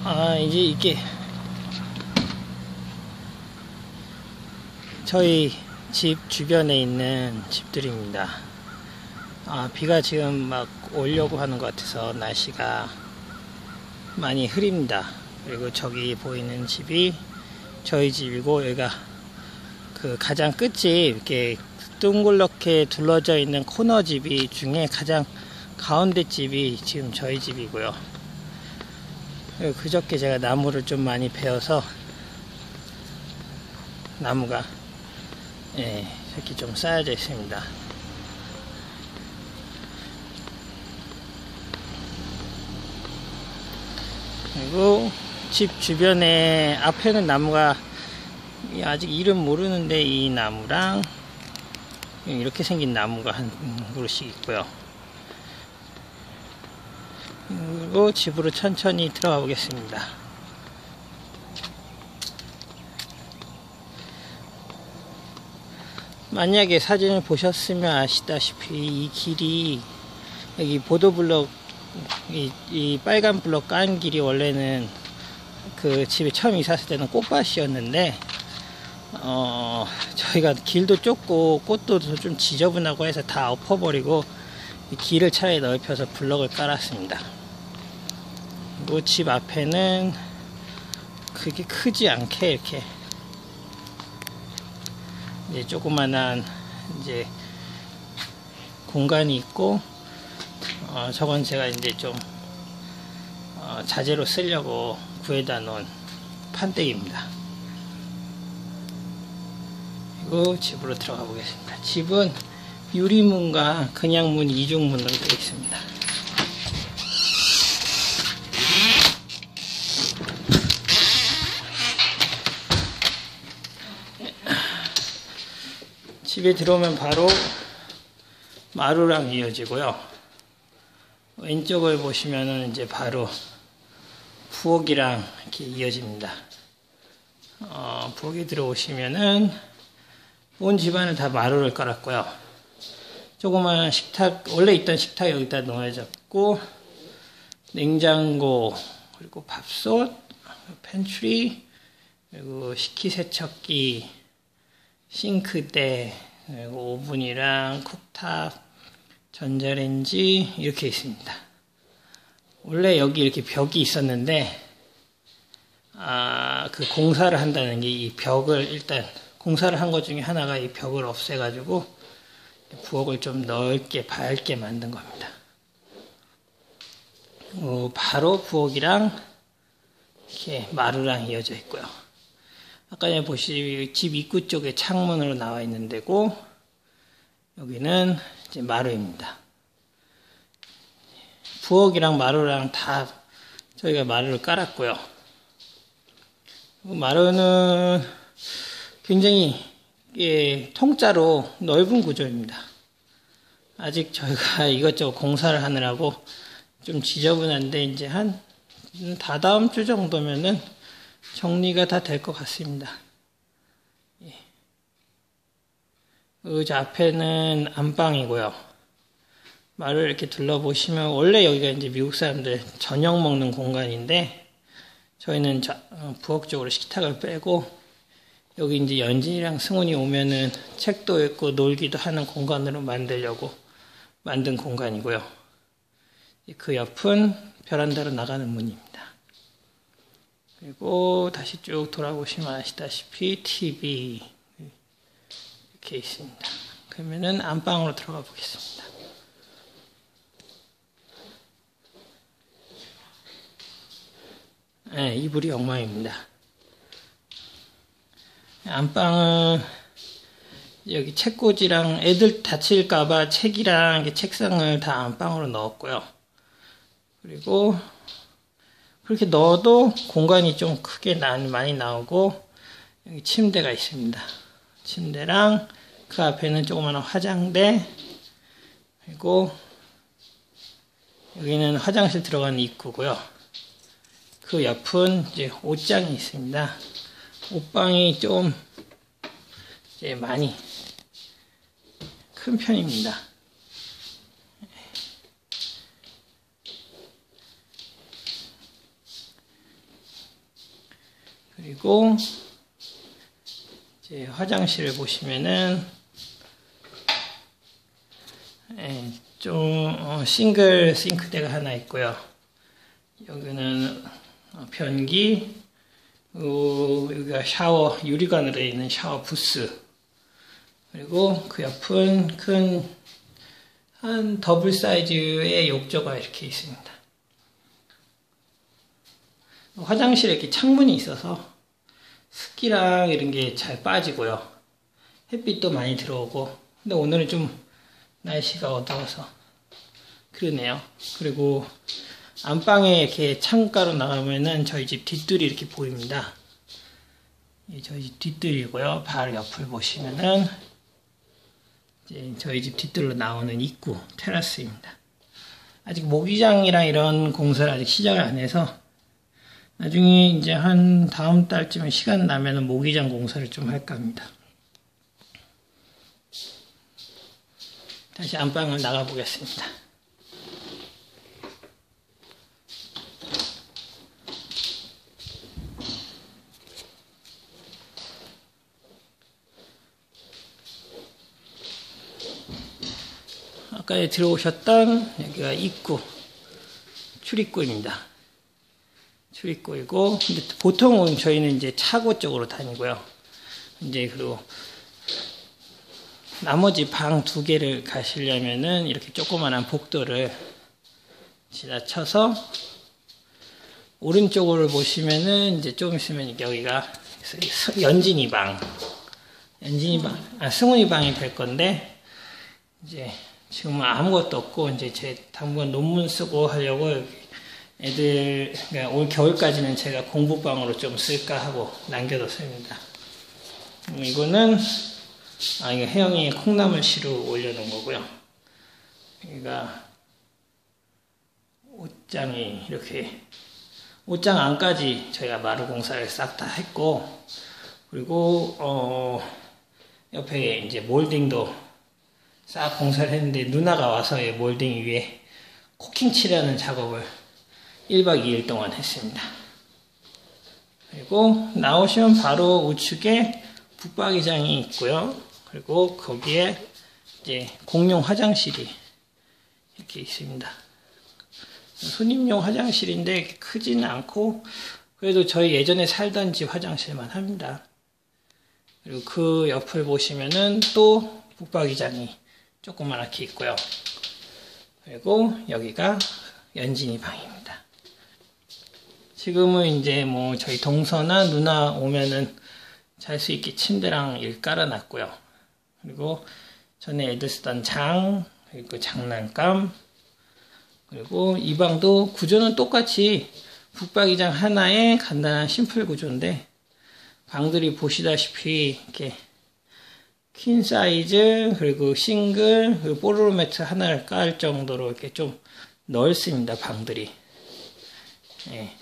이제 이게 저희 집 주변에 있는 집들입니다. 비가 지금 막 오려고 하는 것 같아서 날씨가 많이 흐립니다. 그리고 저기 보이는 집이 저희 집이고, 여기가 그 가장 끝집, 이렇게 둥글렇게 둘러져 있는 코너 집이 중에 가장 가운데 집이 지금 저희 집이고요. 그저께 제가 나무를 좀 많이 베어서 나무가 이렇게 좀 쌓여져 있습니다. 그리고 집 주변에 앞에는 나무가 아직 이름 모르는데, 이 나무랑 이렇게 생긴 나무가 한 그루씩 있고요. 그리고 집으로 천천히 들어가 보겠습니다. 만약에 사진을 보셨으면 아시다시피 이 길이, 여기 보도블럭, 이 빨간 블럭 깐 길이 원래는 그 집에 처음 이사 왔을 때는 꽃밭이었는데, 저희가 길도 좁고 꽃도 좀 지저분하고 해서 다 엎어버리고 이 길을 차라리 넓혀서 블럭을 깔았습니다. 그리고 집 앞에는 그게 크지 않게 이렇게 이제 조그만한 이제 공간이 있고, 저건 제가 이제 좀 자재로 쓰려고 구해다 놓은 판때기입니다. 그리고 집으로 들어가 보겠습니다. 집은 유리문과 그냥 문, 이중문으로 되어 있습니다. 집에 들어오면 바로 마루랑 이어지고요. 왼쪽을 보시면은 이제 바로 부엌이랑 이렇게 이어집니다. 부엌에 들어오시면은 온 집안을 다 마루를 깔았고요. 조그마한 식탁, 원래 있던 식탁 여기다 놓여졌고, 냉장고, 그리고 밥솥, 팬트리, 그리고 식기세척기, 싱크대, 그리고 오븐이랑 쿡탑, 전자레인지 이렇게 있습니다. 원래 여기 이렇게 벽이 있었는데, 그 공사를 한다는 게 이 벽을 일단 공사를 한 것 중에 하나가 이 벽을 없애가지고 부엌을 좀 넓게 밝게 만든 겁니다. 바로 부엌이랑 이렇게 마루랑 이어져 있고요. 아까 전에 보시기 집 입구 쪽에 창문으로 나와 있는 데고, 여기는 이제 마루입니다. 부엌이랑 마루랑 다 저희가 마루를 깔았고요. 마루는 굉장히 통짜로 넓은 구조입니다. 아직 저희가 이것저것 공사를 하느라고 좀 지저분한데, 이제 한 다다음 주 정도면은 정리가 다 될 것 같습니다. 저 앞에는 안방이고요. 마루를 이렇게 둘러보시면, 원래 여기가 이제 미국 사람들 저녁 먹는 공간인데, 저희는 부엌 쪽으로 식탁을 빼고, 여기 이제 연진이랑 승훈이 오면은 책도 읽고 놀기도 하는 공간으로 만들려고 만든 공간이고요. 그 옆은 베란다로 나가는 문입니다. 그리고 다시 쭉 돌아보시면 아시다시피 TV 이렇게 있습니다. 그러면은 안방으로 들어가 보겠습니다. 이불이 엉망입니다. 안방은 여기 책꽂이랑 애들 다칠까봐 책이랑 책상을 다 안방으로 넣었고요. 그리고 그렇게 넣어도 공간이 좀 크게 많이 나오고, 여기 침대가 있습니다. 침대랑 그 앞에는 조그마한 화장대, 그리고 여기는 화장실 들어가는 입구고요. 그 옆은 이제 옷장이 있습니다. 옷방이 좀 이제 많이 큰 편입니다. 그리고 이제 화장실을 보시면은 좀 싱글 싱크대가 하나 있고요. 여기는 변기, 여기가 샤워, 유리관으로 되어 있는 샤워 부스, 그리고 그 옆은 한 더블 사이즈의 욕조가 이렇게 있습니다. 화장실에 이렇게 창문이 있어서 습기랑 이런 게 잘 빠지고요. 햇빛도 많이 들어오고. 근데 오늘은 좀 날씨가 어두워서 그러네요. 그리고 안방에 이렇게 창가로 나가면은 저희 집 뒷뜰이 이렇게 보입니다. 저희 집 뒷뜰이고요. 바로 옆을 보시면은 이제 저희 집 뒷뜰로 나오는 입구 테라스입니다. 아직 모기장이랑 이런 공사를 아직 시작을 안 해서 나중에 이제 한 다음 달쯤에 시간 나면은 모기장 공사를 좀 할까 합니다. 다시 안방을 나가 보겠습니다. 아까 들어오셨던 여기가 입구, 출입구입니다. 출입구이고, 근데 보통은 저희는 이제 차고 쪽으로 다니고요. 이제 그리고 나머지 방 2개를 가시려면은 이렇게 조그만한 복도를 지나쳐서 오른쪽으로 보시면은 이제 좀 있으면 여기가 연진이 방, 승훈이 방이 될 건데, 이제 지금은 아무것도 없고, 이제 제 당분간 논문 쓰고 하려고 애들, 그러니까 올 겨울까지는 제가 공부방으로 좀 쓸까 하고 남겨뒀습니다. 이거는, 이거 혜영이 콩나물 시루 올려놓은 거고요. 여기가 옷장이 이렇게, 옷장 안까지 저희가 마루 공사를 싹 다 했고, 그리고, 옆에 이제 몰딩도 싹 공사를 했는데 누나가 와서 몰딩 위에 코킹 칠하는 작업을 1박 2일 동안 했습니다. 그리고 나오시면 바로 우측에 붙박이장이 있고요. 그리고 거기에 이제 공용 화장실이 이렇게 있습니다. 손님용 화장실인데 크지는 않고 그래도 저희 예전에 살던 집 화장실만 합니다. 그리고 그 옆을 보시면은 또 붙박이장이 조그맣게 있고요. 그리고 여기가 연진이 방입니다. 지금은 이제 뭐 저희 동서나 누나 오면은 잘 수 있게 침대랑 일 깔아놨고요. 그리고 전에 애들 쓰던 장, 그리고 장난감, 그리고 이 방도 구조는 똑같이 붙박이장 하나에 간단한 심플 구조인데 방들이 보시다시피 이렇게 퀸 사이즈, 그리고 싱글, 그리고 뽀로로 매트 하나를 깔 정도로 이렇게 좀 넓습니다, 방들이. 예.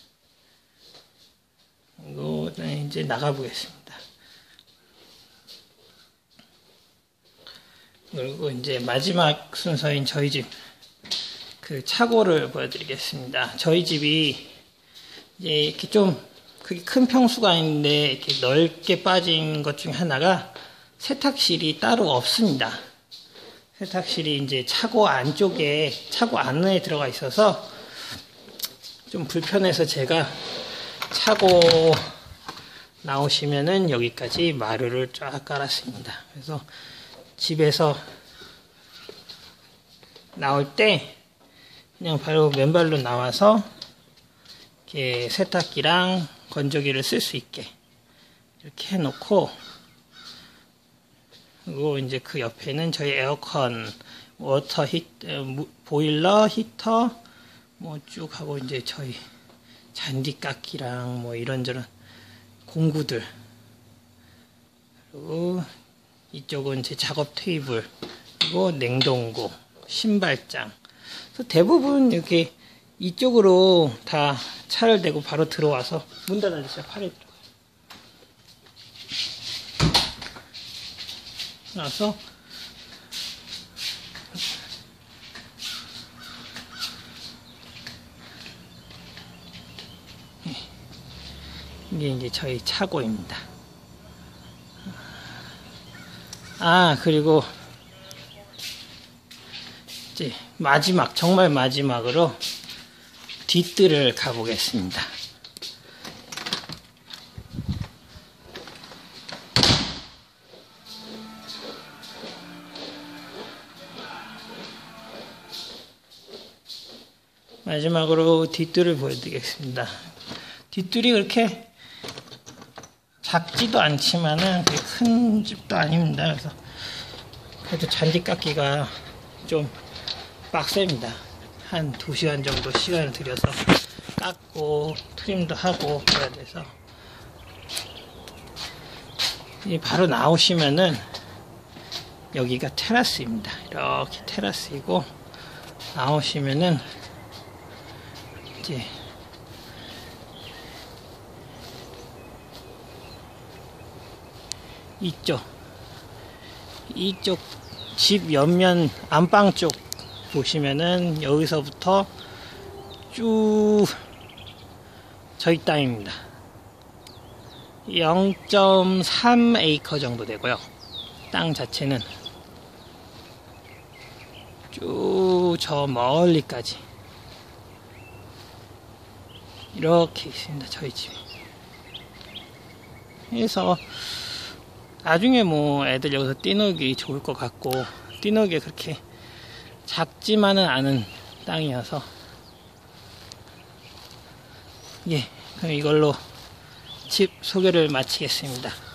이거 이제 나가보겠습니다. 그리고 이제 마지막 순서인 저희 집 그 차고를 보여드리겠습니다. 저희 집이 이제 이렇게 좀 그게 큰 평수가 아닌데 이렇게 넓게 빠진 것 중에 하나가 세탁실이 따로 없습니다. 세탁실이 이제 차고 안쪽에, 차고 안에 들어가 있어서 좀 불편해서 제가 차고 나오시면은 여기까지 마루를 쫙 깔았습니다. 그래서 집에서 나올 때 그냥 바로 맨발로 나와서 이렇게 세탁기랑 건조기를 쓸 수 있게 이렇게 해놓고, 그리고 이제 그 옆에는 저희 에어컨, 워터 보일러, 히터, 뭐 쭉 하고 이제 저희 잔디깎기랑 뭐 이런저런 공구들, 그리고 이쪽은 제 작업 테이블, 그리고 냉동고, 신발장. 그래서 대부분 이렇게 이쪽으로 다 차를 대고 바로 들어와서 문 닫아주세요. 팔에 들어가서 이게 이제 저희 차고입니다. 아, 그리고 이제 정말 마지막으로 뒷뜰을 가보겠습니다. 마지막으로 뒷뜰을 보여드리겠습니다. 뒷뜰이 그렇게 작지도 않지만은 되게 큰 집도 아닙니다. 그래서 그래도 잔디 깎기가 좀 빡셉니다. 한 2시간 정도 시간을 들여서 깎고 트림도 하고 그래야 돼서, 바로 나오시면은 여기가 테라스입니다. 이렇게 테라스이고, 나오시면은 이제 이쪽 집 옆면 안방 쪽 보시면은 여기서부터 쭉 저희 땅입니다. 0.3에이커 정도 되고요. 땅 자체는 쭉 저 멀리까지 이렇게 있습니다. 저희 집이. 그래서 나중에 뭐 애들 여기서 뛰놀기 좋을 것 같고, 뛰놀기가 그렇게 작지만은 않은 땅이어서, 예, 그럼 이걸로 집 소개를 마치겠습니다.